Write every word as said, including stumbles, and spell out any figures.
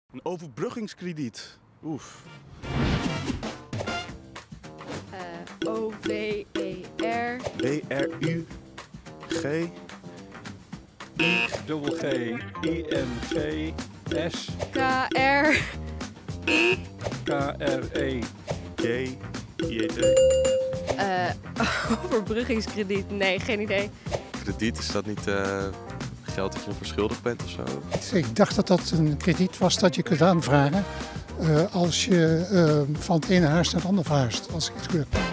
Een overbruggingskrediet. Oef. Uh, O V E R. B R U G. I G G I N G S K R. I. K R E J I E T. Uh, overbruggingskrediet. Nee, geen idee. Krediet, is dat niet uh, geld dat je verschuldigd bent of zo? Ik dacht dat dat een krediet was dat je kunt aanvragen uh, als je uh, van het ene huis naar het andere verhuist, als ik het goed heb.